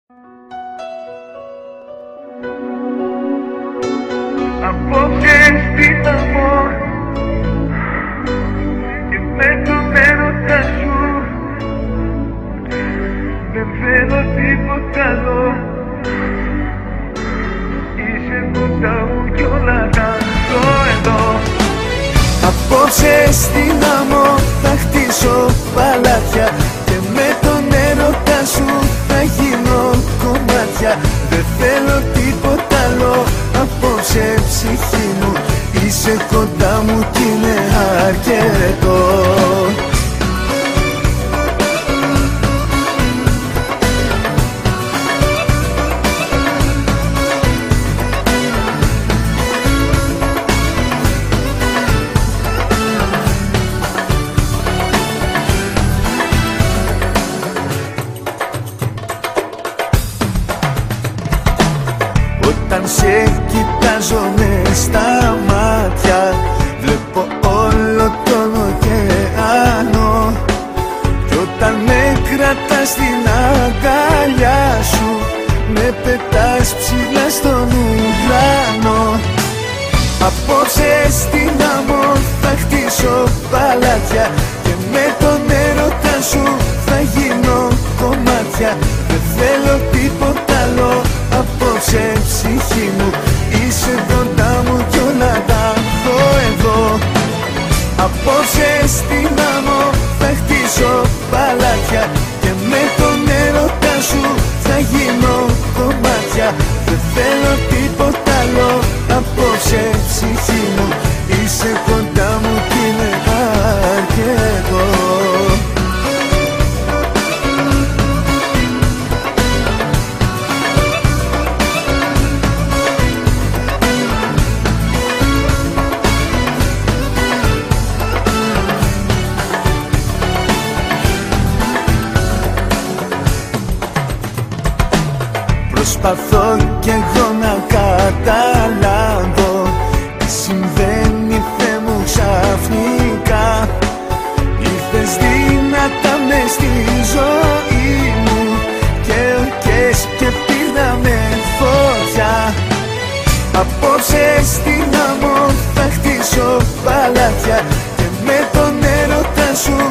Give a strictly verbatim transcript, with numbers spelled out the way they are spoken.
Απόψε στην αμόρ και με τον έρωτα σου δεν θέλω τίποτα άλλο. Είσαι κοντά μου κι όλα τα ζω εδώ. Απόψε στην αμμο θα χτίσω παλάτια και με τον έρωτα σου θα γίνω κομμάτια. Δεν θέλω τίποτα άλλο απόψε, ψυχή μου, είσαι κοντά μου κι είναι αρκετό. Όταν σε κοιτάζω μες στα μάτια βλέπω όλο τον ωκεανό. Κι όταν με κρατάς στην αγκαλιά σου με πετάς ψηλά στον ουρανό. Απόψε στην αμμο θα χτίσω παλάτια και με τον έρωτα σου θα γίνω κομμάτια. Δεν θέλω τίποτα άλλο απόψε, ψυχή μου, είσαι κοντά μου κι όλα τα έχω εδώ. Απόψε στην αμμο θα χτίσω παλάτια και με τον έρωτα σου θα γίνω κομμάτια. Δεν θέλω τίποτα άλλο απόψε, ψυχή μου, είσαι κοντά μου κι είναι αρκετό. Προσπαθώ κι εγώ να καταλάβω τι συμβαίνει, Θεέ μου, ξαφνικά. Ήρθες δυνατά μες στη ζωή μου και ορκές και πήραμε φωτιά. Απόψε στην αμμο θα χτίσω παλάτια και με τον έρωτα σου